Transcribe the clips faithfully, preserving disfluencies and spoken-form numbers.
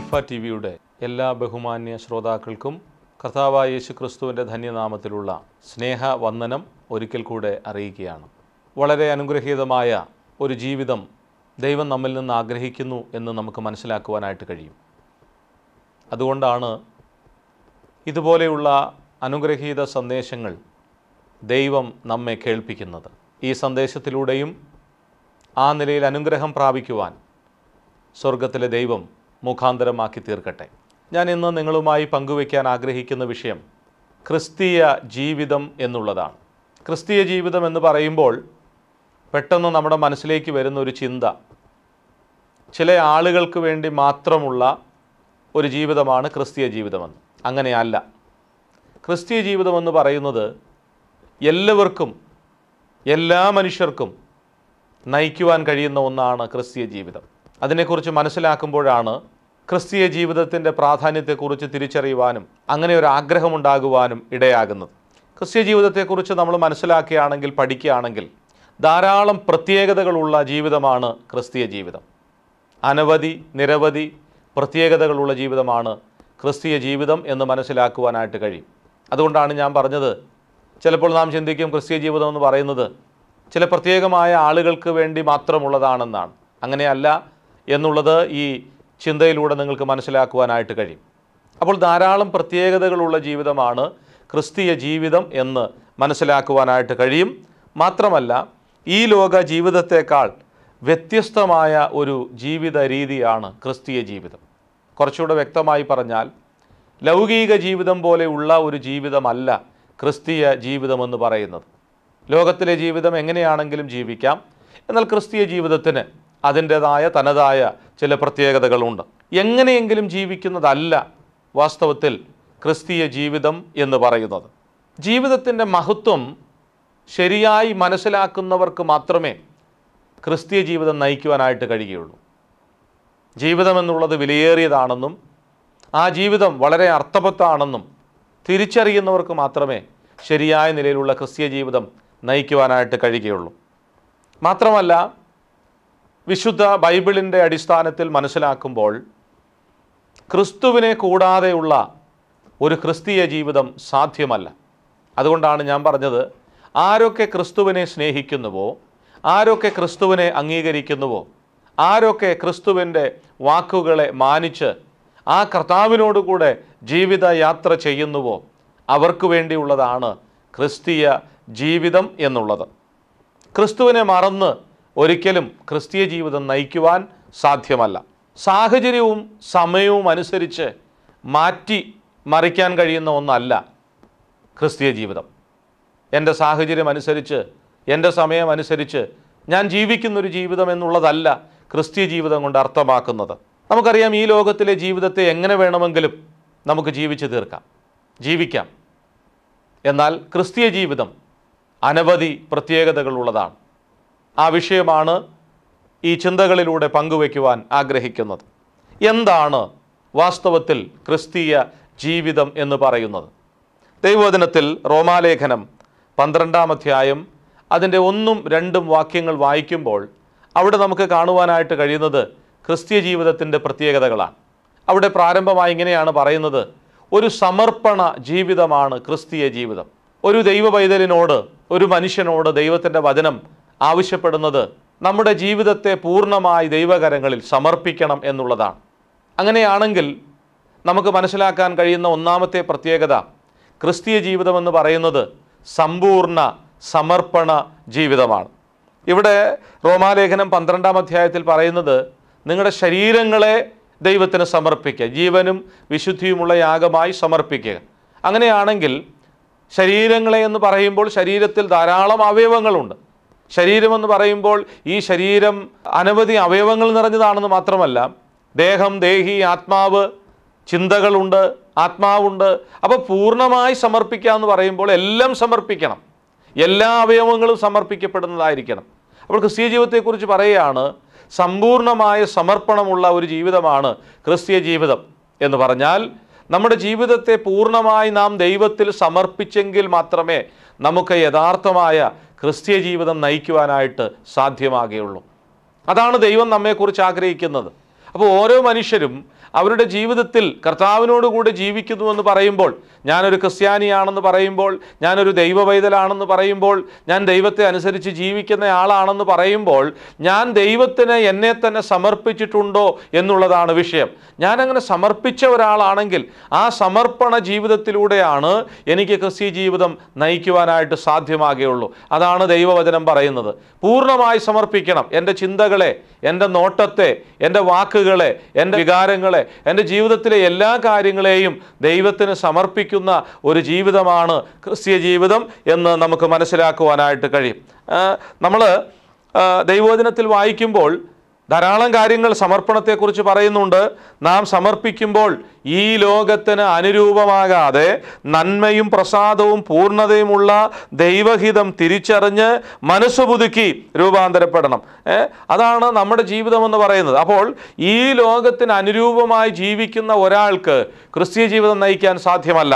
Alpha T വിയുടെ എല്ലാ ബഹുമാന്യ ശ്രോതാക്കൾക്കും കർത്താവായ യേശു ക്രിസ്തുവിൻ്റെ ധന്യനാമത്തിലുള്ള സ്നേഹവന്ദനം ഒരിക്കൽ കൂടെ അറിയിക്കുകയാണ്. വളരെ അനുഗ്രഹീതമായ ഒരു ജീവിതം ദൈവം നമ്മിൽ നിന്ന് ആഗ്രഹിക്കുന്നു എന്ന് നമുക്ക് മനസ്സിലാക്കുവാനായിട്ട് കഴിയും. അതുകൊണ്ടാണ് ഇതുപോലെയുള്ള അനുഗ്രഹീത സന്ദേശങ്ങൾ ദൈവം നമ്മെ കേൾപ്പിക്കുന്നത്. ഈ സന്ദേശത്തിലൂടെയും ആ നിലയിൽ അനുഗ്രഹം പ്രാപിക്കുവാൻ സ്വർഗത്തിലെ ദൈവം മുഖാന്തരമാക്കി തീർക്കട്ടെ. ഞാൻ ഇന്ന് നിങ്ങളുമായി പങ്കുവയ്ക്കാൻ ആഗ്രഹിക്കുന്ന വിഷയം ക്രിസ്തീയ ജീവിതം എന്നുള്ളതാണ്. ക്രിസ്തീയ ജീവിതം എന്ന് പറയുമ്പോൾ പെട്ടെന്ന് നമ്മുടെ മനസ്സിലേക്ക് വരുന്ന ഒരു ചിന്ത ചില ആളുകൾക്ക് വേണ്ടി മാത്രമുള്ള ഒരു ജീവിതമാണ് ക്രിസ്തീയ ജീവിതമെന്ന്. അങ്ങനെയല്ല. ക്രിസ്തീയ ജീവിതമെന്ന് പറയുന്നത് എല്ലാവർക്കും, എല്ലാ മനുഷ്യർക്കും നയിക്കുവാൻ കഴിയുന്ന ഒന്നാണ് ക്രിസ്തീയ ജീവിതം. അതിനെക്കുറിച്ച് മനസ്സിലാക്കുമ്പോഴാണ് ക്രിസ്തീയ ജീവിതത്തിൻ്റെ പ്രാധാന്യത്തെക്കുറിച്ച് തിരിച്ചറിയുവാനും അങ്ങനെ ഒരു ആഗ്രഹമുണ്ടാകുവാനും ഇടയാകുന്നത്. ക്രിസ്തീയ ജീവിതത്തെക്കുറിച്ച് നമ്മൾ മനസ്സിലാക്കുകയാണെങ്കിൽ, പഠിക്കുകയാണെങ്കിൽ ധാരാളം പ്രത്യേകതകളുള്ള ജീവിതമാണ് ക്രിസ്തീയ ജീവിതം. അനവധി നിരവധി പ്രത്യേകതകളുള്ള ജീവിതമാണ് ക്രിസ്തീയ ജീവിതം എന്ന് മനസ്സിലാക്കുവാനായിട്ട് കഴിയും. അതുകൊണ്ടാണ് ഞാൻ പറഞ്ഞത്, ചിലപ്പോൾ നാം ചിന്തിക്കും ക്രിസ്തീയ ജീവിതം എന്ന് പറയുന്നത് ചില പ്രത്യേകമായ ആളുകൾക്ക് വേണ്ടി മാത്രമുള്ളതാണെന്നാണ്. അങ്ങനെയല്ല എന്നുള്ളത് ഈ ചിന്തയിലൂടെ നിങ്ങൾക്ക് മനസ്സിലാക്കുവാനായിട്ട് കഴിയും. അപ്പോൾ ധാരാളം പ്രത്യേകതകളുള്ള ജീവിതമാണ് ക്രിസ്തീയ ജീവിതം എന്ന് മനസ്സിലാക്കുവാനായിട്ട് കഴിയും. മാത്രമല്ല, ഈ ലോക ജീവിതത്തെക്കാൾ വ്യത്യസ്തമായ ഒരു ജീവിത രീതിയാണ് ക്രിസ്തീയ ജീവിതം. കുറച്ചുകൂടെ വ്യക്തമായി പറഞ്ഞാൽ, ലൗകിക ജീവിതം പോലെയുള്ള ഒരു ജീവിതമല്ല ക്രിസ്തീയ ജീവിതമെന്ന് പറയുന്നത്. ലോകത്തിലെ ജീവിതം എങ്ങനെയാണെങ്കിലും ജീവിക്കാം. എന്നാൽ ക്രിസ്തീയ ജീവിതത്തിന് അതിൻ്റേതായ തനതായ ചില പ്രത്യേകതകളുണ്ട്. എങ്ങനെയെങ്കിലും ജീവിക്കുന്നതല്ല വാസ്തവത്തിൽ ക്രിസ്തീയ ജീവിതം എന്ന് പറയുന്നത്. ജീവിതത്തിൻ്റെ മഹത്വം ശരിയായി മനസ്സിലാക്കുന്നവർക്ക് മാത്രമേ ക്രിസ്തീയ ജീവിതം നയിക്കുവാനായിട്ട് കഴിയുകയുള്ളൂ. ജീവിതം എന്നുള്ളത് വിലയേറിയതാണെന്നും ആ ജീവിതം വളരെ അർത്ഥവത്താണെന്നും തിരിച്ചറിയുന്നവർക്ക് മാത്രമേ ശരിയായ നിലയിലുള്ള ക്രിസ്തീയ ജീവിതം നയിക്കുവാനായിട്ട് കഴിയുകയുള്ളൂ. മാത്രമല്ല, വിശുദ്ധ ബൈബിളിൻ്റെ അടിസ്ഥാനത്തിൽ മനസ്സിലാക്കുമ്പോൾ ക്രിസ്തുവിനെ കൂടാതെയുള്ള ഒരു ക്രിസ്തീയ ജീവിതം സാധ്യമല്ല. അതുകൊണ്ടാണ് ഞാൻ പറഞ്ഞത്, ആരൊക്കെ ക്രിസ്തുവിനെ സ്നേഹിക്കുന്നുവോ, ആരൊക്കെ ക്രിസ്തുവിനെ അംഗീകരിക്കുന്നുവോ, ആരൊക്കെ ക്രിസ്തുവിൻ്റെ വാക്കുകളെ മാനിച്ച് ആ കർത്താവിനോടുകൂടെ ജീവിതയാത്ര ചെയ്യുന്നുവോ അവർക്ക് വേണ്ടിയുള്ളതാണ് ക്രിസ്തീയ ജീവിതം എന്നുള്ളത്. ക്രിസ്തുവിനെ മറന്ന് ഒരിക്കലും ക്രിസ്തീയ ജീവിതം നയിക്കുവാൻ സാധ്യമല്ല. സാഹചര്യവും സമയവും അനുസരിച്ച് മാറ്റി മറിക്കാൻ കഴിയുന്ന ഒന്നല്ല ക്രിസ്തീയ ജീവിതം. എൻ്റെ സാഹചര്യം അനുസരിച്ച്, എൻ്റെ സമയം അനുസരിച്ച് ഞാൻ ജീവിക്കുന്നൊരു ജീവിതം എന്നുള്ളതല്ല ക്രിസ്തീയ ജീവിതം കൊണ്ട് അർത്ഥമാക്കുന്നത്. നമുക്കറിയാം, ഈ ലോകത്തിലെ ജീവിതത്തെ എങ്ങനെ വേണമെങ്കിലും നമുക്ക് ജീവിച്ചു തീർക്കാം, ജീവിക്കാം. എന്നാൽ ക്രിസ്തീയ ജീവിതം അനവധി പ്രത്യേകതകളുള്ളതാണ്. ആ വിഷയമാണ് ഈ ചിന്തകളിലൂടെ പങ്കുവയ്ക്കുവാൻ ആഗ്രഹിക്കുന്നത്. എന്താണ് വാസ്തവത്തിൽ ക്രിസ്തീയ ജീവിതം എന്ന് പറയുന്നത്? ദൈവവചനത്തിൽ റോമാലേഖനം പന്ത്രണ്ടാം അധ്യായം അതിൻ്റെ ഒന്നും രണ്ടും വാക്യങ്ങൾ വായിക്കുമ്പോൾ അവിടെ നമുക്ക് കാണുവാനായിട്ട് കഴിയുന്നത് ക്രിസ്തീയ ജീവിതത്തിൻ്റെ പ്രത്യേകതകളാണ്. അവിടെ പ്രാരംഭമായി ഇങ്ങനെയാണ് പറയുന്നത്: ഒരു സമർപ്പണ ജീവിതമാണ് ക്രിസ്തീയ ജീവിതം. ഒരു ദൈവ പൈതലിനോട്, ഒരു മനുഷ്യനോട് ദൈവത്തിൻ്റെ വചനം ആവശ്യപ്പെടുന്നത് നമ്മുടെ ജീവിതത്തെ പൂർണ്ണമായി ദൈവകരങ്ങളിൽ സമർപ്പിക്കണം എന്നുള്ളതാണ്. അങ്ങനെയാണെങ്കിൽ നമുക്ക് മനസ്സിലാക്കാൻ കഴിയുന്ന ഒന്നാമത്തെ പ്രത്യേകത, ക്രിസ്തീയ ജീവിതമെന്ന് പറയുന്നത് സമ്പൂർണ്ണ സമർപ്പണ ജീവിതമാണ്. ഇവിടെ റോമാലേഖനം പന്ത്രണ്ടാം അധ്യായത്തിൽ പറയുന്നത് നിങ്ങളുടെ ശരീരങ്ങളെ ദൈവത്തിന് സമർപ്പിക്കുക, ജീവനും വിശുദ്ധിയുമുള്ള യാഗമായി സമർപ്പിക്കുക. അങ്ങനെയാണെങ്കിൽ ശരീരങ്ങളെ എന്ന് പറയുമ്പോൾ ശരീരത്തിൽ ധാരാളം അവയവങ്ങളുണ്ട്. ശരീരമെന്ന് പറയുമ്പോൾ ഈ ശരീരം അനവധി അവയവങ്ങൾ നിറഞ്ഞതാണെന്ന് മാത്രമല്ല, ദേഹം, ദേഹി, ആത്മാവ്, ചിന്തകളുണ്ട്, ആത്മാവുണ്ട്. അപ്പോൾ പൂർണ്ണമായി സമർപ്പിക്കുക എന്ന് പറയുമ്പോൾ എല്ലാം സമർപ്പിക്കണം, എല്ലാ അവയവങ്ങളും സമർപ്പിക്കപ്പെടുന്നതായിരിക്കണം. അപ്പോൾ ക്രിസ്തീയ ജീവിതത്തെക്കുറിച്ച് പറയുകയാണ്, സമ്പൂർണമായ സമർപ്പണമുള്ള ഒരു ജീവിതമാണ് ക്രിസ്തീയ ജീവിതം എന്ന് പറഞ്ഞാൽ നമ്മുടെ ജീവിതത്തെ പൂർണ്ണമായി നാം ദൈവത്തിൽ സമർപ്പിച്ചെങ്കിൽ മാത്രമേ നമുക്ക് യഥാർത്ഥമായ ക്രിസ്തീയ ജീവിതം നയിക്കുവാനായിട്ട് സാധ്യമാകുകയുള്ളൂ. അതാണ് ദൈവം നമ്മെക്കുറിച്ച് ആഗ്രഹിക്കുന്നത്. അപ്പോൾ ഓരോ മനുഷ്യരും അവരുടെ ജീവിതത്തിൽ കർത്താവിനോടുകൂടി ജീവിക്കുന്നുവെന്ന് പറയുമ്പോൾ, ഞാനൊരു ക്രിസ്ത്യാനിയാണെന്ന് പറയുമ്പോൾ, ഞാനൊരു ദൈവ പൈതലാണെന്ന് പറയുമ്പോൾ, ഞാൻ ദൈവത്തെ അനുസരിച്ച് ജീവിക്കുന്ന ആളാണെന്ന് പറയുമ്പോൾ, ഞാൻ ദൈവത്തിന് എന്നെ തന്നെ സമർപ്പിച്ചിട്ടുണ്ടോ എന്നുള്ളതാണ് വിഷയം. ഞാനങ്ങനെ സമർപ്പിച്ച ഒരാളാണെങ്കിൽ ആ സമർപ്പണ ജീവിതത്തിലൂടെയാണ് എനിക്ക് ക്രിസ്തീയ ജീവിതം നയിക്കുവാനായിട്ട് സാധ്യമാകുകയുള്ളൂ. അതാണ് ദൈവവചനം പറയുന്നത്. പൂർണ്ണമായി സമർപ്പിക്കണം. എൻ്റെ ചിന്തകളെ, എൻ്റെ നോട്ടത്തെ, എൻ്റെ വാക്കുകളെ, എൻ്റെ വികാരങ്ങളെ, എൻ്റെ ജീവിതത്തിലെ എല്ലാ കാര്യങ്ങളെയും ദൈവത്തിന് സമർപ്പിക്കുന്ന ഒരു ജീവിതമാണ് ക്രിസ്തീയ ജീവിതം എന്ന് നമുക്ക് മനസ്സിലാക്കുവാനായിട്ട് കഴിയും. നമ്മൾ ദൈവവചനത്തിൽ വായിക്കുമ്പോൾ ധാരാളം കാര്യങ്ങൾ സമർപ്പണത്തെക്കുറിച്ച് പറയുന്നുണ്ട്. നാം സമർപ്പിക്കുമ്പോൾ ഈ ലോകത്തിന് അനുരൂപമാകാതെ നന്മയും പ്രസാദവും പൂർണ്ണതയുമുള്ള ദൈവഹിതം തിരിച്ചറിഞ്ഞ് മനസ്സ് പുതുക്കി രൂപാന്തരപ്പെടണം. അതാണ് നമ്മുടെ ജീവിതമെന്ന് പറയുന്നത്. അപ്പോൾ ഈ ലോകത്തിന് അനുരൂപമായി ജീവിക്കുന്ന ഒരാൾക്ക് ക്രിസ്തീയ ജീവിതം നയിക്കാൻ സാധ്യമല്ല.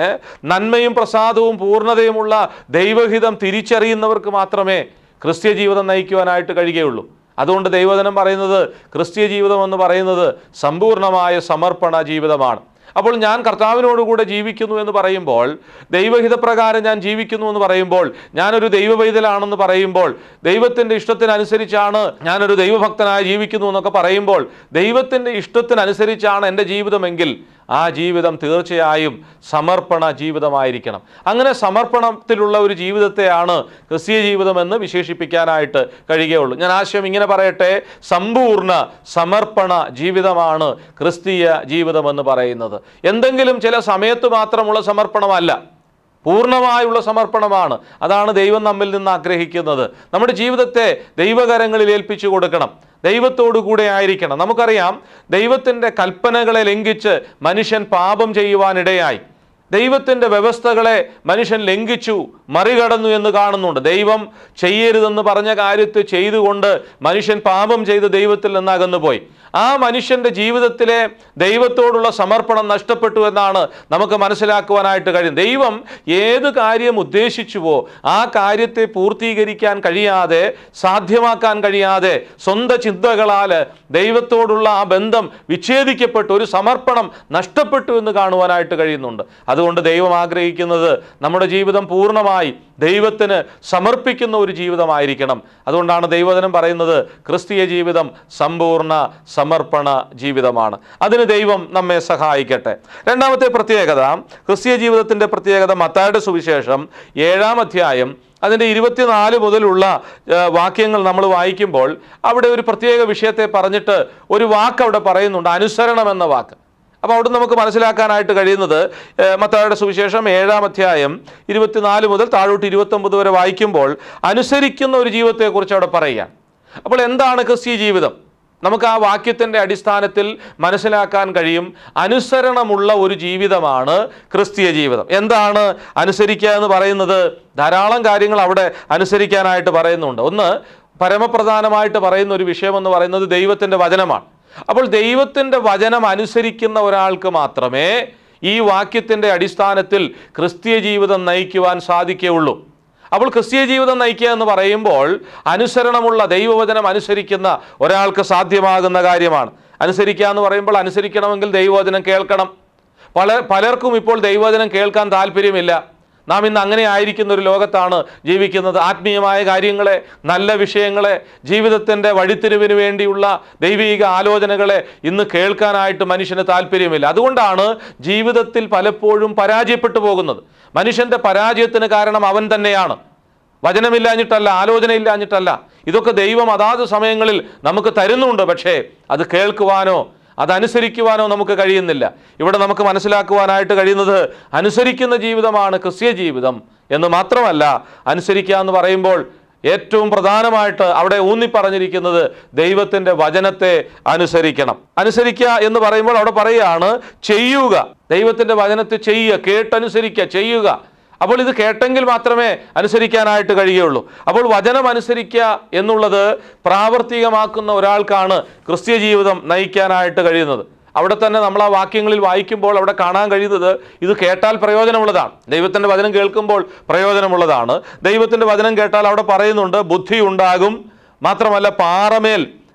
നന്മയും പ്രസാദവും പൂർണ്ണതയുമുള്ള ദൈവഹിതം തിരിച്ചറിയുന്നവർക്ക് മാത്രമേ ക്രിസ്തീയ ജീവിതം നയിക്കുവാനായിട്ട് കഴിയുകയുള്ളൂ. അതുകൊണ്ട് ദൈവവചനം പറയുന്നത് ക്രിസ്തീയ ജീവിതം എന്ന് പറയുന്നത് സമ്പൂർണ്ണമായ സമർപ്പണ ജീവിതമാണ്. അപ്പോൾ ഞാൻ കർത്താവിനോടുകൂടെ ജീവിക്കുന്നു എന്ന് പറയുമ്പോൾ, ദൈവഹിതപ്രകാരം ഞാൻ ജീവിക്കുന്നു എന്ന് പറയുമ്പോൾ, ഞാനൊരു ദൈവ പൈതലാണെന്ന് പറയുമ്പോൾ, ദൈവത്തിൻ്റെ ഇഷ്ടത്തിനനുസരിച്ചാണ് ഞാനൊരു ദൈവഭക്തനായി ജീവിക്കുന്നു എന്നൊക്കെ പറയുമ്പോൾ, ദൈവത്തിൻ്റെ ഇഷ്ടത്തിനനുസരിച്ചാണ് എൻ്റെ ജീവിതമെങ്കിൽ ആ ജീവിതം തീർച്ചയായും സമർപ്പണ ജീവിതമായിരിക്കണം. അങ്ങനെ സമർപ്പണത്തിലുള്ള ഒരു ജീവിതത്തെയാണ് ക്രിസ്തീയ ജീവിതമെന്ന് വിശേഷിപ്പിക്കാനായിട്ട് കഴിയുകയുള്ളൂ. ഞാൻ ആശയം ഇങ്ങനെ പറയട്ടെ, സമ്പൂർണ്ണ സമർപ്പണ ജീവിതമാണ് ക്രിസ്തീയ ജീവിതമെന്ന് പറയുന്നത്. എന്തെങ്കിലും ചില സമയത്ത് മാത്രമുള്ള സമർപ്പണമല്ല, പൂർണ്ണമായുള്ള സമർപ്പണമാണ്. അതാണ് ദൈവം നമ്മിൽ നിന്ന് ആഗ്രഹിക്കുന്നത്. നമ്മുടെ ജീവിതത്തെ ദൈവകരങ്ങളിൽ ഏൽപ്പിച്ചു കൊടുക്കണം, ദൈവത്തോടു കൂടെ ആയിരിക്കണം. നമുക്കറിയാം, ദൈവത്തിൻ്റെ കൽപ്പനകളെ ലംഘിച്ച് മനുഷ്യൻ പാപം ചെയ്യുവാനിടയായി. ദൈവത്തിൻ്റെ വ്യവസ്ഥകളെ മനുഷ്യൻ ലംഘിച്ചു, മറികടന്നു എന്ന് കാണുന്നുണ്ട്. ദൈവം ചെയ്യരുതെന്ന് പറഞ്ഞ കാര്യത്തെ ചെയ്തുകൊണ്ട് മനുഷ്യൻ പാപം ചെയ്ത് ദൈവത്തിൽ നിന്ന് അകന്നുപോയി. ആ മനുഷ്യൻ്റെ ജീവിതത്തിലെ ദൈവത്തോടുള്ള സമർപ്പണം നഷ്ടപ്പെട്ടു എന്നാണ് നമുക്ക് മനസ്സിലാക്കുവാനായിട്ട് കഴിയും. ദൈവം ഏത് കാര്യം ഉദ്ദേശിച്ചുവോ ആ കാര്യത്തെ പൂർത്തീകരിക്കാൻ കഴിയാതെ, സാധ്യമാക്കാൻ കഴിയാതെ, സ്വന്തം ചിന്തകളാൽ ദൈവത്തോടുള്ള ആ ബന്ധം വിച്ഛേദിക്കപ്പെട്ടു, ഒരു സമർപ്പണം നഷ്ടപ്പെട്ടു എന്ന് കാണുവാനായിട്ട് കഴിയുന്നുണ്ട്. അതുകൊണ്ട് ദൈവം ആഗ്രഹിക്കുന്നത് നമ്മുടെ ജീവിതം പൂർണ്ണമായി ദൈവത്തിന് സമർപ്പിക്കുന്ന ഒരു ജീവിതമായിരിക്കണം. അതുകൊണ്ടാണ് ദൈവവചനം പറയുന്നത് ക്രിസ്തീയ ജീവിതം സമ്പൂർണ്ണ സമർപ്പണ ജീവിതമാണ്. അതിന് ദൈവം നമ്മെ സഹായിക്കട്ടെ. രണ്ടാമത്തെ പ്രത്യേകത, ക്രിസ്തീയ ജീവിതത്തിൻ്റെ പ്രത്യേകത, മത്തായിയുടെ സുവിശേഷം ഏഴാം അധ്യായം അതിൻ്റെ ഇരുപത്തിനാല് മുതലുള്ള വാക്യങ്ങൾ നമ്മൾ വായിക്കുമ്പോൾ അവിടെ ഒരു പ്രത്യേക വിഷയത്തെ പറഞ്ഞിട്ട് ഒരു വാക്ക് അവിടെ പറയുന്നുണ്ട്, അനുസരണം എന്ന വാക്ക്. അപ്പോൾ അവിടെ നമുക്ക് മനസ്സിലാക്കാനായിട്ട് കഴിയുന്നത്, മത്തായിയുടെ സുവിശേഷം ഏഴാം അധ്യായം ഇരുപത്തിനാല് മുതൽ താഴോട്ട് ഇരുപത്തൊമ്പത് വരെ വായിക്കുമ്പോൾ അനുസരിക്കുന്ന ഒരു ജീവിതത്തെക്കുറിച്ച് അവിടെ പറയുകയാണ്. അപ്പോൾ എന്താണ് ക്രിസ്തീയ ജീവിതം? നമുക്ക് ആ വാക്യത്തിൻ്റെ അടിസ്ഥാനത്തിൽ മനസ്സിലാക്കാൻ കഴിയും, അനുസരണമുള്ള ഒരു ജീവിതമാണ് ക്രിസ്തീയ ജീവിതം. എന്താണ് അനുസരിക്കുക എന്ന് പറയുന്നത്? ധാരാളം കാര്യങ്ങൾ അവിടെ അനുസരിക്കാനായിട്ട് പറയുന്നുണ്ട്. ഒന്ന്, പരമപ്രധാനമായിട്ട് പറയുന്ന ഒരു വിഷയമെന്ന് പറയുന്നത് ദൈവത്തിൻ്റെ വചനമാണ്. അപ്പോൾ ദൈവത്തിൻ്റെ വചനം അനുസരിക്കുന്ന ഒരാൾക്ക് മാത്രമേ ഈ വാക്യത്തിൻ്റെ അടിസ്ഥാനത്തിൽ ക്രിസ്തീയ ജീവിതം നയിക്കുവാൻ സാധിക്കുകയുള്ളൂ. അപ്പോൾ ക്രിസ്തീയ ജീവിതം നയിക്കുക എന്ന് പറയുമ്പോൾ അനുസരണമുള്ള ദൈവവചനം അനുസരിക്കുന്ന ഒരാൾക്ക് സാധ്യമാകുന്ന കാര്യമാണ്. അനുസരിക്കുക എന്ന് പറയുമ്പോൾ അനുസരിക്കണമെങ്കിൽ ദൈവവചനം കേൾക്കണം. പല പലർക്കും ഇപ്പോൾ ദൈവവചനം കേൾക്കാൻ താല്പര്യമില്ല. നാം ഇന്ന് അങ്ങനെ ആയിരിക്കുന്ന ഒരു ലോകത്താണ് ജീവിക്കുന്നത്. ആത്മീയമായ കാര്യങ്ങളെ, നല്ല വിഷയങ്ങളെ, ജീവിതത്തിൻ്റെ വഴിത്തിരിവിന് വേണ്ടിയുള്ള ദൈവിക ആലോചനകളെ ഇന്ന് കേൾക്കാനായിട്ട് മനുഷ്യന് താല്പര്യമില്ല. അതുകൊണ്ടാണ് ജീവിതത്തിൽ പലപ്പോഴും പരാജയപ്പെട്ടു പോകുന്നത്. മനുഷ്യൻ്റെ പരാജയത്തിന് കാരണം അവൻ തന്നെയാണ്. വചനമില്ലാഞ്ഞിട്ടല്ല, ആലോചന ഇല്ലാഞ്ഞിട്ടല്ല. ഇതൊക്കെ ദൈവം അതാത് സമയങ്ങളിൽ നമുക്ക് തരുന്നുണ്ട്. പക്ഷേ അത് കേൾക്കുവാനോ അതനുസരിക്കുവാനോ നമുക്ക് കഴിയുന്നില്ല. ഇവിടെ നമുക്ക് മനസ്സിലാക്കുവാനായിട്ട് കഴിയുന്നത് അനുസരിക്കുന്ന ജീവിതമാണ് ക്രിസ്തീയ ജീവിതം എന്ന് മാത്രമല്ല, അനുസരിക്കുക എന്ന് പറയുമ്പോൾ ഏറ്റവും പ്രധാനമായിട്ട് അവിടെ ഊന്നി പറഞ്ഞിരിക്കുന്നത് ദൈവത്തിൻ്റെ വചനത്തെ അനുസരിക്കണം. അനുസരിക്കുക എന്ന് പറയുമ്പോൾ അവിടെ പറയുകയാണ് ചെയ്യുക, ദൈവത്തിൻ്റെ വചനത്തെ ചെയ്യുക, കേട്ടനുസരിക്കുക, ചെയ്യുക. അപ്പോൾ ഇത് കേട്ടെങ്കിൽ മാത്രമേ അനുസരിക്കാനായിട്ട് കഴിയുകയുള്ളൂ. അപ്പോൾ വചനം അനുസരിക്കുക എന്നുള്ളത് പ്രാവർത്തികമാക്കുന്ന ഒരാൾക്കാണ് ക്രിസ്തീയ ജീവിതം നയിക്കാനായിട്ട് കഴിയുന്നത്. അവിടെ തന്നെ നമ്മൾ ആ വാക്യങ്ങളിൽ വായിക്കുമ്പോൾ അവിടെ കാണാൻ കഴിയുന്നത് ഇത് കേട്ടാൽ പ്രയോജനമുള്ളതാണ്. ദൈവത്തിൻ്റെ വചനം കേൾക്കുമ്പോൾ പ്രയോജനമുള്ളതാണ്. ദൈവത്തിൻ്റെ വചനം കേട്ടാൽ അവിടെ പറയുന്നുണ്ട് ബുദ്ധി ഉണ്ടാകും, മാത്രമല്ല പാറമേൽ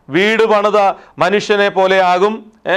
വീട് പണിത മനുഷ്യനെ പോലെ ആകും.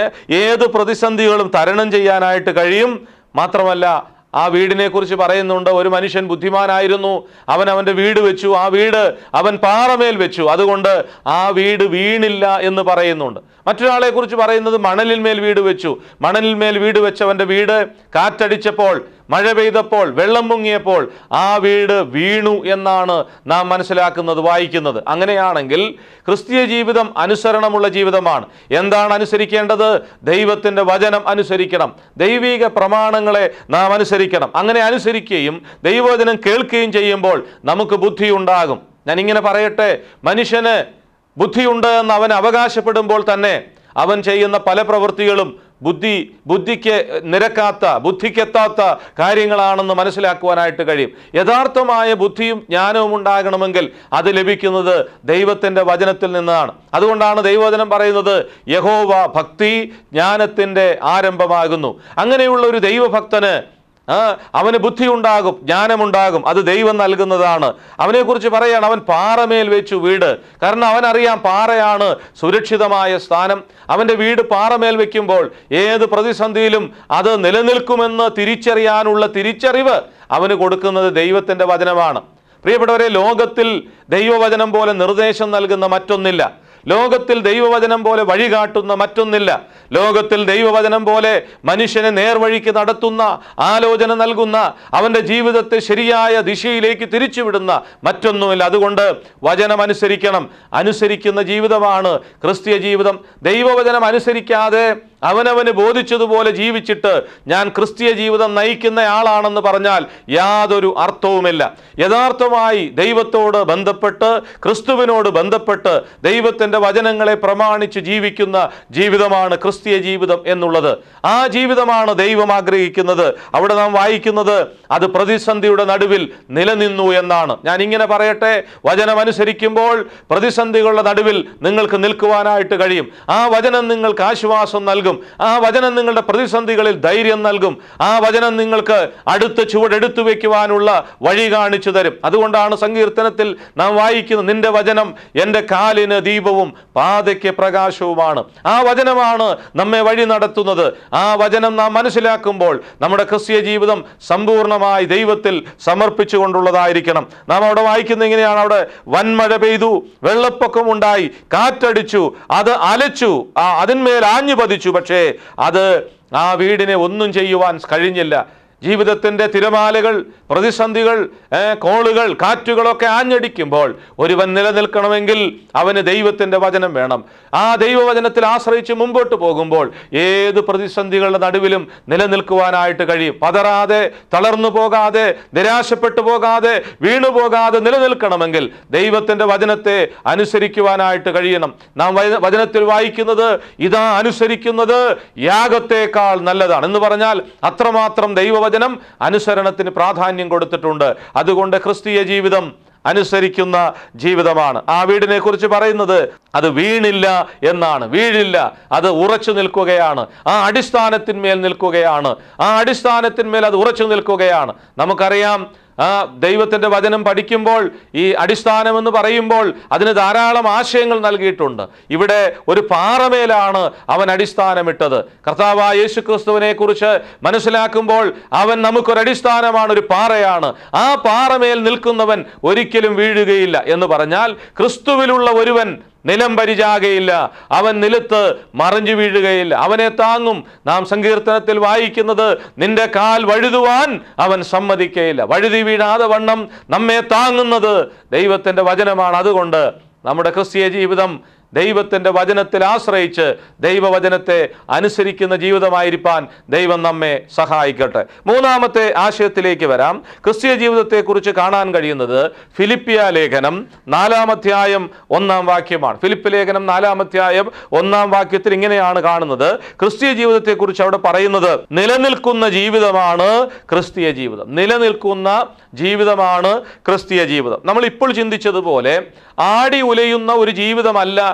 ഏത് പ്രതിസന്ധികളും തരണം ചെയ്യാനായിട്ട് കഴിയും. മാത്രമല്ല ആ വീടിനെ കുറിച്ച് പറയുന്നുണ്ട്, ഒരു മനുഷ്യൻ ബുദ്ധിമാനായിരുന്നു, അവൻ അവൻ്റെ വീട് വെച്ചു, ആ വീട് അവൻ പാറമേൽ വെച്ചു, അതുകൊണ്ട് ആ വീട് വീണില്ല എന്ന് പറയുന്നുണ്ട്. മറ്റൊരാളെ കുറിച്ച് പറയുന്നത് മണലിൽ മേൽ വീട് വെച്ചു, മണലിൽ മേൽ വീട് വെച്ചവൻ്റെ വീട് കാറ്റടിച്ചപ്പോൾ, മഴ പെയ്തപ്പോൾ, വെള്ളം മുങ്ങിയപ്പോൾ ആ വീട് വീണു എന്നാണ് നാം മനസ്സിലാക്കുന്നത്, വായിക്കുന്നത്. അങ്ങനെയാണെങ്കിൽ ക്രിസ്തീയ ജീവിതം അനുസരണമുള്ള ജീവിതമാണ്. എന്താണ് അനുസരിക്കേണ്ടത്? ദൈവത്തിൻ്റെ വചനം അനുസരിക്കണം, ദൈവിക പ്രമാണങ്ങളെ നാം അനുസരിക്കണം. അങ്ങനെ അനുസരിക്കുകയും ദൈവവചനം കേൾക്കുകയും ചെയ്യുമ്പോൾ നമുക്ക് ബുദ്ധി ഉണ്ടാകും. ഞാനിങ്ങനെ പറയട്ടെ, മനുഷ്യന് ബുദ്ധിയുണ്ട് എന്ന് അവൻ അവകാശപ്പെടുമ്പോൾ തന്നെ അവൻ ചെയ്യുന്ന പല പ്രവൃത്തികളും ബുദ്ധി ബുദ്ധിക്ക് നിരക്കാത്ത, ബുദ്ധിക്കെത്താത്ത കാര്യങ്ങളാണെന്ന് മനസ്സിലാക്കുവാനായിട്ട് കഴിയും. യഥാർത്ഥമായ ബുദ്ധിയും ജ്ഞാനവും ഉണ്ടാകണമെങ്കിൽ അത് ലഭിക്കുന്നത് ദൈവത്തിൻ്റെ വചനത്തിൽ നിന്നാണ്. അതുകൊണ്ടാണ് ദൈവവചനം പറയുന്നത്, യഹോവ ഭക്തി ജ്ഞാനത്തിൻ്റെ ആരംഭമാകുന്നു. അങ്ങനെയുള്ള ഒരു ദൈവഭക്തന് ആ അവന് ബുദ്ധി ഉണ്ടാകും, ജ്ഞാനമുണ്ടാകും, അത് ദൈവം നൽകുന്നതാണ്. അവനെക്കുറിച്ച് പറയാണ്, അവൻ പാറമേൽ വെച്ചു വീട്. കാരണം അവനറിയാം പാറയാണ് സുരക്ഷിതമായ സ്ഥാനം. അവൻ്റെ വീട് പാറമേൽ വെക്കുമ്പോൾ ഏത് പ്രതിസന്ധിയിലും അത് നിലനിൽക്കുമെന്ന് തിരിച്ചറിയാനുള്ള തിരിച്ചറിവ് അവന് കൊടുക്കുന്നത് ദൈവത്തിൻ്റെ വചനമാണ്. പ്രിയപ്പെട്ടവരെ, ലോകത്തിൽ ദൈവവചനം പോലെ നിർദ്ദേശം നൽകുന്ന മറ്റൊന്നില്ല. ലോകത്തിൽ ദൈവവചനം പോലെ വഴികാട്ടുന്ന മറ്റൊന്നില്ല. ലോകത്തിൽ ദൈവവചനം പോലെ മനുഷ്യനെ നേർവഴിക്ക് നടത്തുന്ന, ആലോചന നൽകുന്ന, അവൻ്റെ ജീവിതത്തെ ശരിയായ ദിശയിലേക്ക് തിരിച്ചുവിടുന്ന മറ്റൊന്നുമില്ല. അതുകൊണ്ട് വചനം അനുസരിക്കണം. അനുസരിക്കുന്ന ജീവിതമാണ് ക്രിസ്തീയ ജീവിതം. ദൈവവചനം അനുസരിക്കാതെ അവനവന് ബോധിച്ചതുപോലെ ജീവിച്ചിട്ട് ഞാൻ ക്രിസ്തീയ ജീവിതം നയിക്കുന്ന ആളാണെന്ന് പറഞ്ഞാൽ യാതൊരു അർത്ഥവുമില്ല. യഥാർത്ഥമായി ദൈവത്തോട് ബന്ധപ്പെട്ട്, ക്രിസ്തുവിനോട് ബന്ധപ്പെട്ട് ദൈവത്തിൻ്റെ വചനങ്ങളെ പ്രമാണിച്ച് ജീവിക്കുന്ന ജീവിതമാണ് ക്രിസ്തീയ ജീവിതം എന്നുള്ളത്. ആ ജീവിതമാണ് ദൈവം ആഗ്രഹിക്കുന്നത്. അവിടെ നാം വായിക്കുന്നത് അത് പ്രതിസന്ധിയുടെ നടുവിൽ നിലനിന്നു എന്നാണ്. ഞാൻ ഇങ്ങനെ പറയട്ടെ, വചനം അനുസരിക്കുമ്പോൾ പ്രതിസന്ധികളുടെ നടുവിൽ നിങ്ങൾക്ക് നിൽക്കുവാനായിട്ട് കഴിയും. ആ വചനം നിങ്ങൾക്ക് ആശ്വാസം നൽകും. ആ വചനം നിങ്ങളുടെ പ്രതിസന്ധികളിൽ ധൈര്യം നൽകും. ആ വചനം നിങ്ങൾക്ക് അടുത്ത ചുവടെടുത്തു വെക്കുവാനുള്ള വഴി കാണിച്ചു തരും. അതുകൊണ്ടാണ് സങ്കീർത്തനത്തിൽ നാം വായിക്കുന്നത്, നിന്റെ വചനം എൻ്റെ കാലിന് ദീപവും പാതയ്ക്ക് പ്രകാശവുമാണ്. ആ വചനമാണ് നമ്മെ വഴി നടത്തുന്നത്. ആ വചനം നാം മനസ്സിലാക്കുമ്പോൾ നമ്മുടെ ക്രിസ്തീയ ജീവിതം സമ്പൂർണ്ണമായി ദൈവത്തിൽ സമർപ്പിച്ചുകൊണ്ടുള്ളതായിരിക്കണം. നാം അവിടെ വായിക്കുന്ന ഇങ്ങനെയാണ്, അവിടെ വൻമഴ പെയ്തു, വെള്ളപ്പൊക്കമുണ്ടായി, കാറ്റടിച്ചു, അത് അലച്ചു, ആ അതിന്മേൽ ആഞ്ഞു പതിച്ചു, പക്ഷേ അത് ആ വീടിനെ ഒന്നും ചെയ്യുവാൻ കഴിഞ്ഞില്ല. ജീവിതത്തിൻ്റെ തിരമാലകൾ, പ്രതിസന്ധികൾ, കോളുകൾ, കാറ്റുകളൊക്കെ ആഞ്ഞടിക്കുമ്പോൾ ഒരുവൻ നിലനിൽക്കണമെങ്കിൽ അവന് ദൈവത്തിൻ്റെ വചനം വേണം. ആ ദൈവവചനത്തിൽ ആശ്രയിച്ച് മുമ്പോട്ട് പോകുമ്പോൾ ഏത് പ്രതിസന്ധികളുടെ നടുവിലും നിലനിൽക്കുവാനായിട്ട് കഴിയും. പതറാതെ, തളർന്നു പോകാതെ, നിരാശപ്പെട്ടു പോകാതെ, വീണു പോകാതെ നിലനിൽക്കണമെങ്കിൽ ദൈവത്തിൻ്റെ വചനത്തെ അനുസരിക്കുവാനായിട്ട് കഴിയണം. നാം വചനത്തിൽ വായിക്കുന്നത്, ഇതാ അനുസരിക്കുന്നത് യാഗത്തേക്കാൾ നല്ലതാണ് എന്ന് പറഞ്ഞാൽ അത്രമാത്രം ദൈവ വചനം അനുസരണത്തിന് പ്രാധാന്യം കൊടുത്തിട്ടുണ്ട്. അതുകൊണ്ട് ക്രിസ്തീയ ജീവിതം അനുസരിക്കുന്ന ജീവിതമാണ്. ആ വീടിനെ കുറിച്ച് പറയുന്നത് അത് വീണില്ല എന്നാണ്. വീഴില്ല, അത് ഉറച്ചു നിൽക്കുകയാണ്. ആ അടിസ്ഥാനത്തിന്മേൽ നിൽക്കുകയാണ്. ആ അടിസ്ഥാനത്തിന്മേൽ അത് ഉറച്ചു നിൽക്കുകയാണ്. നമുക്കറിയാം, ആ ദൈവത്തിൻ്റെ വചനം പഠിക്കുമ്പോൾ ഈ അടിസ്ഥാനം എന്ന് പറയുമ്പോൾ അതിന് ധാരാളം ആശയങ്ങൾ നൽകിയിട്ടുണ്ട്. ഇവിടെ ഒരു പാറമേലാണ് അവൻ അടിസ്ഥാനമിട്ടത്. കർത്താവായ യേശു ക്രിസ്തുവിനെ കുറിച്ച് മനസ്സിലാക്കുമ്പോൾ അവൻ നമുക്കൊരടിസ്ഥാനമാണ്, ഒരു പാറയാണ്. ആ പാറമേൽ നിൽക്കുന്നവൻ ഒരിക്കലും വീഴുകയില്ല എന്ന് പറഞ്ഞാൽ ക്രിസ്തുവിലുള്ള ഒരുവൻ നിലം പരിചാകയില്ല, അവൻ നിലത്ത് മറിഞ്ഞു വീഴുകയില്ല, അവനെ താങ്ങും. നാം സങ്കീർത്തനത്തിൽ വായിക്കുന്നത്, നിന്റെ കാൽ വഴുതുവാൻ അവൻ സമ്മതിക്കയില്ല. വഴുതി വീഴാതെ വണ്ണം നമ്മെ താങ്ങുന്നത് ദൈവത്തിൻ്റെ വചനമാണ്. അതുകൊണ്ട് നമ്മുടെ ക്രിസ്തീയ ജീവിതം ദൈവത്തിൻ്റെ വചനത്തിൽ ആശ്രയിച്ച് ദൈവവചനത്തെ അനുസരിക്കുന്ന ജീവിതമായിരിക്കാൻ ദൈവം നമ്മെ സഹായിക്കട്ടെ. മൂന്നാമത്തെ ആശയത്തിലേക്ക് വരാം. ക്രിസ്തീയ ജീവിതത്തെക്കുറിച്ച് കാണാൻ കഴിയുന്നത് ഫിലിപ്പിയ ലേഖനം നാലാമധ്യായം ഒന്നാം വാക്യമാണ്. ഫിലിപ്പ് ലേഖനം നാലാമധ്യായം ഒന്നാം വാക്യത്തിൽ ഇങ്ങനെയാണ് കാണുന്നത്. ക്രിസ്തീയ ജീവിതത്തെക്കുറിച്ച് അവിടെ പറയുന്നത്, നിലനിൽക്കുന്ന ജീവിതമാണ് ക്രിസ്തീയ ജീവിതം. നിലനിൽക്കുന്ന ജീവിതമാണ് ക്രിസ്തീയ ജീവിതം. നമ്മൾ ഇപ്പോൾ ചിന്തിച്ചതുപോലെ ആടി ഉലയുന്ന ഒരു ജീവിതമല്ല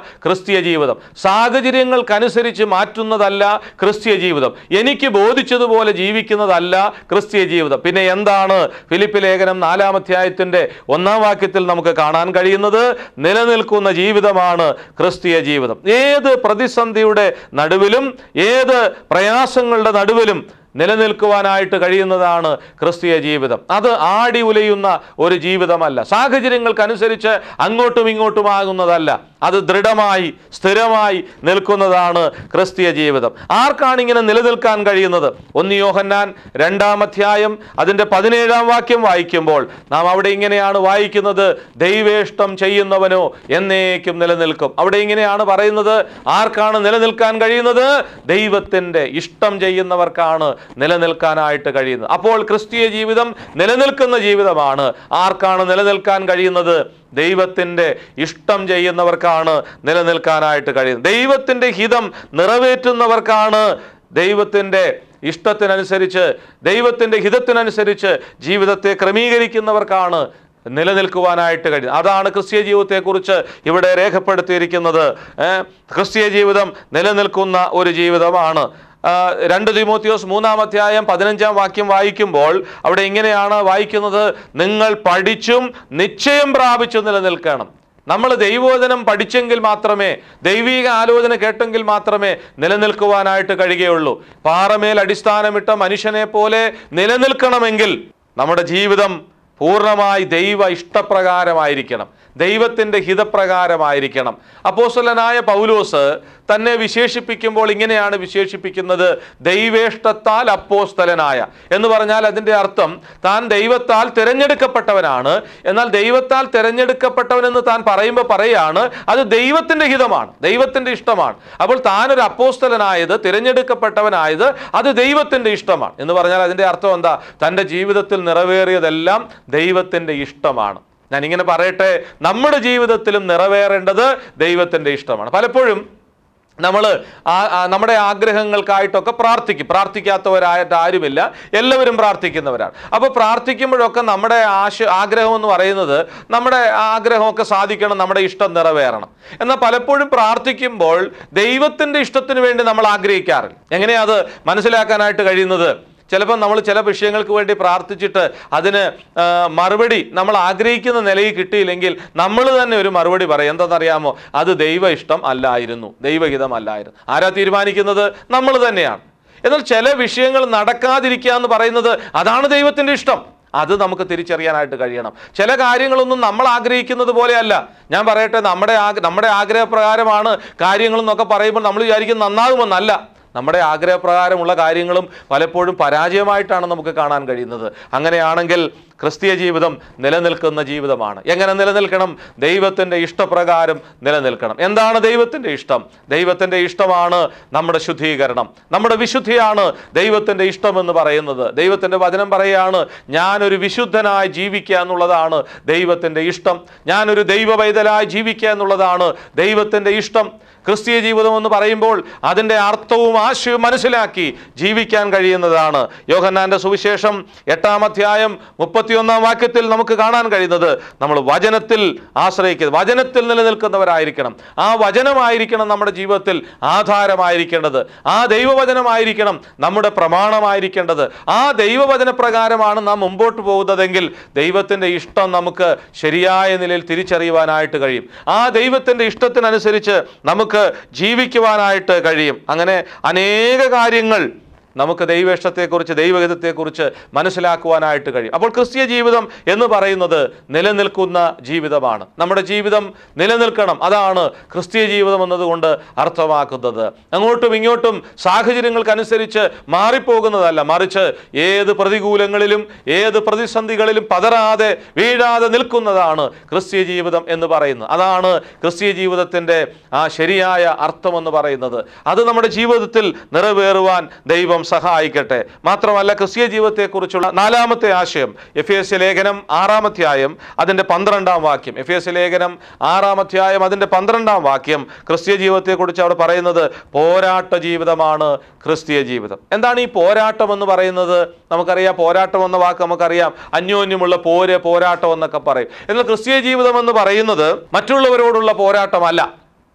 ക്രിസ്തീയ ജീവിതം. സാഹചര്യങ്ങൾക്കനുസരിച്ച് മാറ്റുന്നതല്ല ക്രിസ്തീയ ജീവിതം. എനിക്ക് ബോധിച്ചതുപോലെ ജീവിക്കുന്നതല്ല ക്രിസ്തീയ ജീവിതം. പിന്നെ എന്താണ്? ഫിലിപ്പി ലേഖനം നാലാം അധ്യായത്തിന്റെ ഒന്നാം വാക്യത്തിൽ നമുക്ക് കാണാൻ കഴിയുന്നത് നിലനിൽക്കുന്ന ജീവിതമാണ് ക്രിസ്തീയ ജീവിതം. ഏത് പ്രതിസന്ധിയുടെ നടുവിലും ഏത് പ്രയാസങ്ങളുടെ നടുവിലും നിലനിൽക്കുവാനായിട്ട് കഴിയുന്നതാണ് ക്രിസ്തീയ ജീവിതം. അത് ആടി ഉലയുന്ന ഒരു ജീവിതമല്ല, സാഹചര്യങ്ങൾക്കനുസരിച്ച് അങ്ങോട്ടും ഇങ്ങോട്ടുമാകുന്നതല്ല. അത് ദൃഢമായി സ്ഥിരമായി നിൽക്കുന്നതാണ് ക്രിസ്തീയ ജീവിതം. ആർക്കാണ് ഇങ്ങനെ നിലനിൽക്കാൻ കഴിയുന്നത്? ഒന്ന് യോഹന്നാൻ രണ്ടാം അധ്യായം അതിൻ്റെ പതിനേഴാം വാക്യം വായിക്കുമ്പോൾ നാം അവിടെ ഇങ്ങനെയാണ് വായിക്കുന്നത്, ദൈവേഷ്ടം ചെയ്യുന്നവനോ എന്നേക്കും നിലനിൽക്കും. അവിടെ ഇങ്ങനെയാണ് പറയുന്നത്, ആർക്കാണ് നിലനിൽക്കാൻ കഴിയുന്നത്? ദൈവത്തിൻ്റെ ഇഷ്ടം ചെയ്യുന്നവർക്കാണ് നിലനിൽക്കാനായിട്ട് കഴിയുന്നത്. അപ്പോൾ ക്രിസ്തീയ ജീവിതം നിലനിൽക്കുന്ന ജീവിതമാണ്. ആർക്കാണ് നിലനിൽക്കാൻ കഴിയുന്നത്? ദൈവത്തിൻ്റെ ഇഷ്ടം ചെയ്യുന്നവർക്കാണ് നിലനിൽക്കാനായിട്ട് കഴിയുന്നത്. ദൈവത്തിൻ്റെ ഹിതം നിറവേറ്റുന്നവർക്കാണ്, ദൈവത്തിൻ്റെ ഇഷ്ടത്തിനനുസരിച്ച് ദൈവത്തിൻ്റെ ഹിതത്തിനനുസരിച്ച് ജീവിതത്തെ ക്രമീകരിക്കുന്നവർക്കാണ് നിലനിൽക്കുവാനായിട്ട് കഴിയും. അതാണ് ക്രിസ്തീയ ജീവിതത്തെക്കുറിച്ച് ഇവിടെ രേഖപ്പെടുത്തിയിരിക്കുന്നത്. ക്രിസ്തീയ ജീവിതം നിലനിൽക്കുന്ന ഒരു ജീവിതമാണ്. രണ്ട് തിമോത്തിയോസ് മൂന്നാം അധ്യായം പതിനഞ്ചാം വാക്യം വായിക്കുമ്പോൾ അവിടെ ഇങ്ങനെയാണ് വായിക്കുന്നത്, നിങ്ങൾ പഠിച്ചും നിശ്ചയം പ്രാപിച്ചും നിലനിൽക്കണം. നമ്മൾ ദൈവവചനം പഠിച്ചെങ്കിൽ മാത്രമേ, ദൈവിക ആലോചന കേട്ടെങ്കിൽ മാത്രമേ നിലനിൽക്കുവാനായിട്ട് കഴിയുകയുള്ളൂ. പാറമേൽ അടിസ്ഥാനമിട്ട മനുഷ്യനെ പോലെ നിലനിൽക്കണമെങ്കിൽ നമ്മുടെ ജീവിതം പൂർണ്ണമായി ദൈവ ഇഷ്ടപ്രകാരമായിരിക്കണം, ദൈവത്തിൻ്റെ ഹിതപ്രകാരമായിരിക്കണം. അപ്പോസ്തലനായ പൗലോസ് തന്നെ വിശേഷിപ്പിക്കുമ്പോൾ ഇങ്ങനെയാണ് വിശേഷിപ്പിക്കുന്നത്, ദൈവേഷ്ടത്താൽ അപ്പോസ്തലനായ എന്ന് പറഞ്ഞാൽ അതിൻ്റെ അർത്ഥം താൻ ദൈവത്താൽ തിരഞ്ഞെടുക്കപ്പെട്ടവനാണ്. എന്നാൽ ദൈവത്താൽ തിരഞ്ഞെടുക്കപ്പെട്ടവനെന്ന് താൻ പറയുമ്പോൾ പറയാണ് അത് ദൈവത്തിൻ്റെ ഹിതമാണ്, ദൈവത്തിൻ്റെ ഇഷ്ടമാണ്. അപ്പോൾ താനൊരു അപ്പോസ്തലനായത്, തിരഞ്ഞെടുക്കപ്പെട്ടവനായത് അത് ദൈവത്തിൻ്റെ ഇഷ്ടമാണ് എന്ന് പറഞ്ഞാൽ അതിൻ്റെ അർത്ഥം എന്താ? തൻ്റെ ജീവിതത്തിൽ നിറവേറിയതെല്ലാം ദൈവത്തിൻ്റെ ഇഷ്ടമാണ്. ഞാനിങ്ങനെ പറയട്ടെ, നമ്മുടെ ജീവിതത്തിലും നിറവേറേണ്ടത് ദൈവത്തിൻ്റെ ഇഷ്ടമാണ്. പലപ്പോഴും നമ്മൾ നമ്മുടെ ആഗ്രഹങ്ങൾക്കായിട്ടൊക്കെ പ്രാർത്ഥിക്കും. പ്രാർത്ഥിക്കാത്തവരായിട്ട് ആരുമില്ല, എല്ലാവരും പ്രാർത്ഥിക്കുന്നവരാണ്. അപ്പോൾ പ്രാർത്ഥിക്കുമ്പോഴൊക്കെ നമ്മുടെ ആശ ആഗ്രഹം എന്ന് പറയുന്നത് നമ്മുടെ ആഗ്രഹമൊക്കെ സാധിക്കണം, നമ്മുടെ ഇഷ്ടം നിറവേറണം. എന്നാൽ പലപ്പോഴും പ്രാർത്ഥിക്കുമ്പോൾ ദൈവത്തിൻ്റെ ഇഷ്ടത്തിന് വേണ്ടി നമ്മൾ ആഗ്രഹിക്കാറില്ല. എങ്ങനെയാണ് അത് മനസ്സിലാക്കാനായിട്ട് കഴിയുന്നത്? ചിലപ്പോൾ നമ്മൾ ചില വിഷയങ്ങൾക്ക് വേണ്ടി പ്രാർത്ഥിച്ചിട്ട് അതിന് മറുപടി നമ്മൾ ആഗ്രഹിക്കുന്ന നിലയിൽ കിട്ടിയില്ലെങ്കിൽ നമ്മൾ തന്നെ ഒരു മറുപടി പറയും. എന്താണെന്നറിയാമോ? അത് ദൈവ ഇഷ്ടം അല്ലായിരുന്നു, ദൈവഹിതം അല്ലായിരുന്നു. ആരാ തീരുമാനിക്കുന്നത്? നമ്മൾ തന്നെയാണ്. എന്നാൽ ചില വിഷയങ്ങൾ നടക്കാതിരിക്കുക എന്ന് പറയുന്നത് അതാണ് ദൈവത്തിൻ്റെ ഇഷ്ടം. അത് നമുക്ക് തിരിച്ചറിയാനായിട്ട് കഴിയണം. ചില കാര്യങ്ങളൊന്നും നമ്മൾ ആഗ്രഹിക്കുന്നത് പോലെയല്ല. ഞാൻ പറയട്ടെ, നമ്മുടെ നമ്മുടെ ആഗ്രഹപ്രകാരമാണ് കാര്യങ്ങളെന്നൊക്കെ പറയുമ്പോൾ നമ്മൾ വിചാരിക്കും നന്നാകുമെന്നല്ല. നമ്മുടെ ആഗ്രഹപ്രകാരമുള്ള കാര്യങ്ങളും പലപ്പോഴും പരാജയമായിട്ടാണ് നമുക്ക് കാണാൻ കഴിയുന്നത്. അങ്ങനെയാണെങ്കിൽ ക്രിസ്തീയ ജീവിതം നിലനിൽക്കുന്ന ജീവിതമാണ്. എങ്ങനെ നിലനിൽക്കണം? ദൈവത്തിൻ്റെ ഇഷ്ടപ്രകാരം നിലനിൽക്കണം. എന്താണ് ദൈവത്തിൻ്റെ ഇഷ്ടം? ദൈവത്തിൻ്റെ ഇഷ്ടമാണ് നമ്മുടെ ശുദ്ധീകരണം, നമ്മുടെ വിശുദ്ധിയാണ് ദൈവത്തിൻ്റെ ഇഷ്ടമെന്ന് പറയുന്നത്. ദൈവത്തിൻ്റെ വചനം പറയുകയാണ്, ഞാനൊരു വിശുദ്ധനായി ജീവിക്കുക എന്നുള്ളതാണ് ദൈവത്തിൻ്റെ ഇഷ്ടം. ഞാനൊരു ദൈവ പൈതലായി ജീവിക്കുക എന്നുള്ളതാണ് ദൈവത്തിൻ്റെ ഇഷ്ടം. ക്രിസ്തീയ ജീവിതം എന്ന് പറയുമ്പോൾ അതിൻ്റെ അർത്ഥവും ആശയവും മനസ്സിലാക്കി ജീവിക്കാൻ കഴിയുന്നതാണ്. യോഹന്നാന്റെ സുവിശേഷം എട്ടാം അധ്യായം മുപ്പത്തിയൊന്നാം വാക്യത്തിൽ നമുക്ക് കാണാൻ കഴിയുന്നത്, നമ്മൾ വചനത്തിൽ ആശ്രയിക്കുന്നത്, വചനത്തിൽ നിലനിൽക്കുന്നവരായിരിക്കണം. ആ വചനമായിരിക്കണം നമ്മുടെ ജീവിതത്തിൽ ആധാരമായിരിക്കേണ്ടത്. ആ ദൈവവചനമായിരിക്കണം നമ്മുടെ പ്രമാണമായിരിക്കേണ്ടത്. ആ ദൈവവചന പ്രകാരമാണ് നാം മുമ്പോട്ട് പോകുന്നതെങ്കിൽ ദൈവത്തിൻ്റെ ഇഷ്ടം നമുക്ക് ശരിയായ നിലയിൽ തിരിച്ചറിയുവാനായിട്ട് കഴിയും. ആ ദൈവത്തിൻ്റെ ഇഷ്ടത്തിനനുസരിച്ച് നമുക്ക് ജീവിക്കുവാനായിട്ട് കഴിയും. അങ്ങനെ അനേക കാര്യങ്ങൾ നമുക്ക് ദൈവേഷ്ടത്തെക്കുറിച്ച്, ദൈവഹിതത്തെക്കുറിച്ച് മനസ്സിലാക്കുവാനായിട്ട് കഴിയും. അപ്പോൾ ക്രിസ്തീയ ജീവിതം എന്ന് പറയുന്നത് നിലനിൽക്കുന്ന ജീവിതമാണ്. നമ്മുടെ ജീവിതം നിലനിൽക്കണം, അതാണ് ക്രിസ്തീയ ജീവിതം എന്നതുകൊണ്ട് അർത്ഥമാക്കുന്നത്. അങ്ങോട്ടും ഇങ്ങോട്ടും സാഹചര്യങ്ങൾക്കനുസരിച്ച് മാറിപ്പോകുന്നതല്ല, മറിച്ച് ഏത് പ്രതികൂലങ്ങളിലും ഏത് പ്രതിസന്ധികളിലും പതറാതെ വീഴാതെ നിൽക്കുന്നതാണ് ക്രിസ്തീയ ജീവിതം എന്ന് പറയുന്നത്. അതാണ് ക്രിസ്തീയ ജീവിതത്തിൻ്റെ ആ ശരിയായ അർത്ഥമെന്ന് പറയുന്നത്. അത് നമ്മുടെ ജീവിതത്തിൽ നിറവേറുവാൻ ദൈവം സഹായിക്കട്ടെ. മാത്രമല്ല, ക്രിസ്തീയ ജീവിതത്തെക്കുറിച്ചുള്ള നാലാമത്തെ ആശയം എഫ് എസ് ലേഖനം ആറാം അധ്യായം അതിൻ്റെ പന്ത്രണ്ടാം വാക്യം. എഫ് എസ് ലേഖനം ആറാം അധ്യായം അതിൻ്റെ പന്ത്രണ്ടാം വാക്യം ക്രിസ്തീയ ജീവിതത്തെക്കുറിച്ച് അവിടെ പറയുന്നത് പോരാട്ട ജീവിതമാണ് ക്രിസ്തീയ ജീവിതം. എന്താണ് ഈ പോരാട്ടം എന്ന് പറയുന്നത്? നമുക്കറിയാം, പോരാട്ടം എന്ന വാക്ക് നമുക്കറിയാം, അന്യോന്യമുള്ള പോര്, പോരാട്ടം എന്നൊക്കെ പറയും. എന്നാൽ ക്രിസ്തീയ ജീവിതം എന്ന് പറയുന്നത് മറ്റുള്ളവരോടുള്ള പോരാട്ടമല്ല,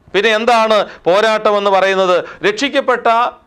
പിന്നെ എന്താണ് പോരാട്ടം എന്ന് പറയുന്നത്? രക്ഷിക്കപ്പെട്ട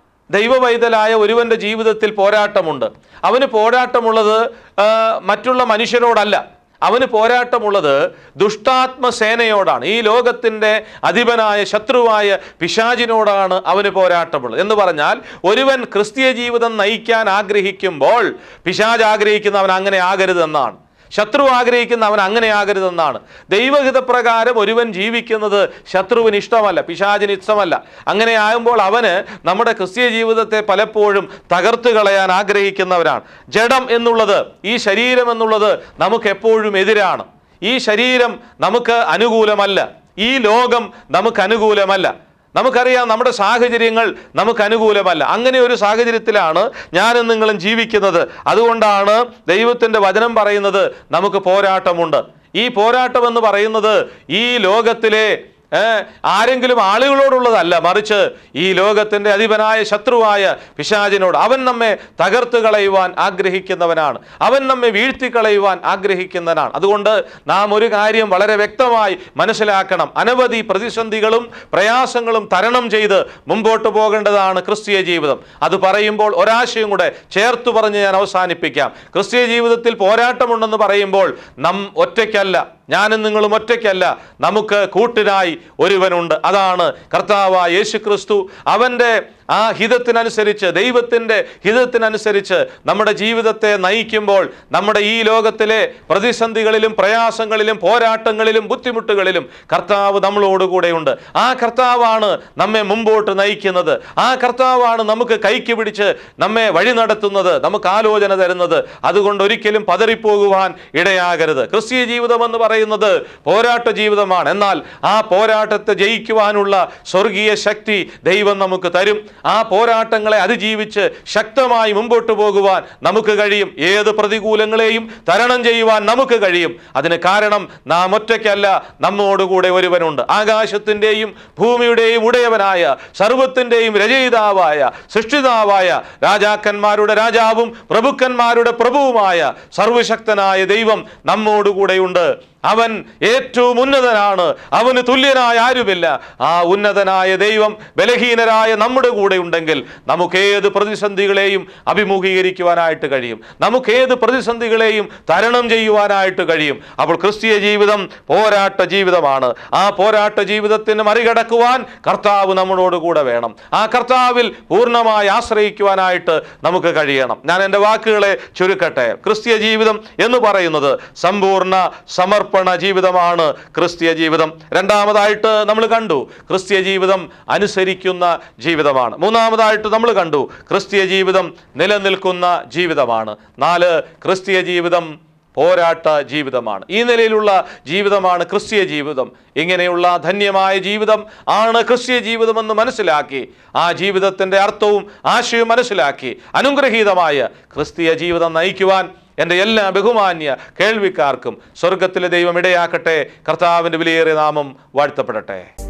ദൈവവൈതലായ ഒരുവന്റെ ജീവിതത്തിൽ പോരാട്ടമുണ്ട്. അവന് പോരാട്ടമുള്ളത് മറ്റുള്ള മനുഷ്യരോടല്ല, അവന് പോരാട്ടമുള്ളത് ദുഷ്ടാത്മസേനയോടാണ്. ഈ ലോകത്തിൻ്റെ അധിപനായ ശത്രുവായ പിശാചിനോടാണ് അവന് പോരാട്ടമുള്ളത്. എന്ന് പറഞ്ഞാൽ ഒരുവൻ ക്രിസ്തീയ ജീവിതം നയിക്കാൻ ആഗ്രഹിക്കുമ്പോൾ പിശാച് ആഗ്രഹിക്കുന്ന അവൻ അങ്ങനെ ആകരുതെന്നാണ്, ശത്രു ആഗ്രഹിക്കുന്ന അവൻ അങ്ങനെ ആകരുതെന്നാണ്. ദൈവഹിതപ്രകാരം ഒരുവൻ ജീവിക്കുന്നത് ശത്രുവിന് ഇഷ്ടമല്ല, പിശാചിന് ഇഷ്ടമല്ല. അങ്ങനെ ആകുമ്പോൾ അവന് നമ്മുടെ ക്രിസ്തീയ ജീവിതത്തെ പലപ്പോഴും തകർത്ത് കളയാൻ ആഗ്രഹിക്കുന്നവരാണ്. ജഡം എന്നുള്ളത്, ഈ ശരീരം എന്നുള്ളത് നമുക്ക് എപ്പോഴും എതിരാണ്. ഈ ശരീരം നമുക്ക് അനുകൂലമല്ല, ഈ ലോകം നമുക്ക് അനുകൂലമല്ല. നമുക്കറിയാം നമ്മുടെ സാഹചര്യങ്ങൾ നമുക്ക് അനുകൂലമല്ല. അങ്ങനെ ഒരു സാഹചര്യത്തിലാണ് ഞാനും നിങ്ങളും ജീവിക്കുന്നത്. അതുകൊണ്ടാണ് ദൈവത്തിൻ്റെ വചനം പറയുന്നത് നമുക്ക് പോരാട്ടമുണ്ട്. ഈ പോരാട്ടം എന്ന് പറയുന്നത് ഈ ലോകത്തിലെ ആരെങ്കിലും ആളുകളോടുള്ളതല്ല, മറിച്ച് ഈ ലോകത്തിൻ്റെ അധിപനായ ശത്രുവായ പിശാചിനോട്. അവൻ നമ്മെ തകർത്ത് കളയുവാൻ ആഗ്രഹിക്കുന്നവനാണ്, അവൻ നമ്മെ വീഴ്ത്തിക്കളയുവാൻ ആഗ്രഹിക്കുന്നവനാണ്. അതുകൊണ്ട് നാം ഒരു കാര്യം വളരെ വ്യക്തമായി മനസ്സിലാക്കണം. അനവധി പ്രതിസന്ധികളും പ്രയാസങ്ങളും തരണം ചെയ്ത് മുമ്പോട്ട് പോകേണ്ടതാണ് ക്രിസ്തീയ ജീവിതം. അത് പറയുമ്പോൾ ഒരാശയം കൂടെ ചേർത്ത് പറഞ്ഞ് ഞാൻ അവസാനിപ്പിക്കാം. ക്രിസ്തീയ ജീവിതത്തിൽ പോരാട്ടമുണ്ടെന്ന് പറയുമ്പോൾ നാം ഒറ്റയ്ക്കല്ല, ഞാനും നിങ്ങളും ഒറ്റയ്ക്കല്ല, നമുക്ക് കൂട്ടിനായി ഒരുവനുണ്ട്. അതാണ് കർത്താവായ യേശു ക്രിസ്തു. അവൻ്റെ ആ ഹിതത്തിനനുസരിച്ച്, ദൈവത്തിൻ്റെ ഹിതത്തിനനുസരിച്ച് നമ്മുടെ ജീവിതത്തെ നയിക്കുമ്പോൾ നമ്മുടെ ഈ ലോകത്തിലെ പ്രതിസന്ധികളിലും പ്രയാസങ്ങളിലും പോരാട്ടങ്ങളിലും ബുദ്ധിമുട്ടുകളിലും കർത്താവ് നമ്മളോടുകൂടെയുണ്ട്. ആ കർത്താവാണ് നമ്മെ മുമ്പോട്ട് നയിക്കുന്നത്. ആ കർത്താവാണ് നമുക്ക് കൈക്ക് പിടിച്ച് നമ്മെ വഴി നടത്തുന്നത്, നമുക്ക് ആലോചന തരുന്നത്. അതുകൊണ്ട് ഒരിക്കലും പതറിപ്പോകുവാൻ ഇടയാകരുത്. ക്രിസ്തീയ ജീവിതം എന്ന് പറയുന്നത് പോരാട്ട ജീവിതമാണ്. എന്നാൽ ആ പോരാട്ടത്തെ ജയിക്കുവാനുള്ള സ്വർഗീയ ശക്തി ദൈവം നമുക്ക് തരും. ആ പോരാട്ടങ്ങളെ അതിജീവിച്ച് ശക്തമായി മുമ്പോട്ട് പോകുവാൻ നമുക്ക് കഴിയും. ഏത് പ്രതികൂലങ്ങളെയും തരണം ചെയ്യുവാൻ നമുക്ക് കഴിയും. അതിന് കാരണം നാം ഒറ്റയ്ക്കല്ല, നമ്മോടുകൂടെ ഒരുവനുണ്ട്. ആകാശത്തിൻ്റെയും ഭൂമിയുടെയും ഉടയവനായ, സർവ്വത്തിൻ്റെയും രചയിതാവായ, സൃഷ്ടിതാവായ, രാജാക്കന്മാരുടെ രാജാവും പ്രഭുക്കന്മാരുടെ പ്രഭുവുമായ സർവശക്തനായ ദൈവം നമ്മോടുകൂടെയുണ്ട്. അവൻ ഏറ്റവും ഉന്നതനാണ്, അവന് തുല്യനായ ആരുമില്ല. ആ ഉന്നതനായ ദൈവം ബലഹീനരായ നമ്മുടെ കൂടെ ഉണ്ടെങ്കിൽ നമുക്കേത് പ്രതിസന്ധികളെയും അഭിമുഖീകരിക്കുവാനായിട്ട് കഴിയും, നമുക്കേത് പ്രതിസന്ധികളെയും തരണം ചെയ്യുവാനായിട്ട് കഴിയും. അപ്പോൾ ക്രിസ്തീയ ജീവിതം പോരാട്ട ജീവിതമാണ്. ആ പോരാട്ട ജീവിതത്തിന് മറികടക്കുവാൻ കർത്താവ് നമ്മളോട് കൂടെ വേണം. ആ കർത്താവിൽ പൂർണ്ണമായി ആശ്രയിക്കുവാനായിട്ട് നമുക്ക് കഴിയണം. ഞാൻ എൻ്റെ വാക്കുകളെ ചുരുക്കട്ടെ. ക്രിസ്തീയ ജീവിതം എന്ന് പറയുന്നത് സമ്പൂർണ്ണ സമർപ്പണ ജീവിതമാണ് ക്രിസ്തീയ ജീവിതം. രണ്ടാമതായിട്ട് നമ്മൾ കണ്ടു ക്രിസ്തീയ ജീവിതം അനുസരിക്കുന്ന ജീവിതമാണ്. മൂന്നാമതായിട്ട് നമ്മൾ കണ്ടു ക്രിസ്തീയ ജീവിതം നിലനിൽക്കുന്ന ജീവിതമാണ്. നാല്, ക്രിസ്തീയ ജീവിതം പോരാട്ട ജീവിതമാണ്. ഈ നിലയിലുള്ള ജീവിതമാണ് ക്രിസ്തീയ ജീവിതം. ഇങ്ങനെയുള്ള ധന്യമായ ജീവിതം ആണ് ക്രിസ്തീയ ജീവിതമെന്ന് മനസ്സിലാക്കി, ആ ജീവിതത്തിൻ്റെ അർത്ഥവും ആശയവും മനസ്സിലാക്കി അനുഗ്രഹീതമായ ക്രിസ്തീയ ജീവിതം നയിക്കുവാൻ എൻ്റെ എല്ലാ ബഹുമാന്യ കേൾവിക്കാർക്കും സ്വർഗത്തിലെ ദൈവം ഇടയാക്കട്ടെ. കർത്താവിൻ്റെ വിലയേറിയ നാമം വാഴ്ത്തപ്പെടട്ടെ.